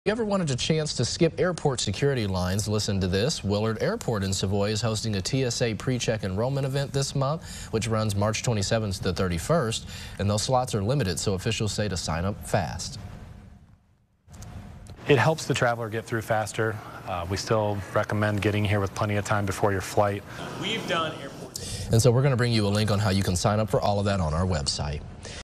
You ever wanted a chance to skip airport security lines? Listen to this. Willard Airport in Savoy is hosting a TSA PreCheck enrollment event this month, which runs March 27th to 31st, and those slots are limited, so officials say to sign up fast. It helps the traveler get through faster. We still recommend getting here with plenty of time before your flight. We've done airports. And so we're going to bring you a link on how you can sign up for all of that on our website.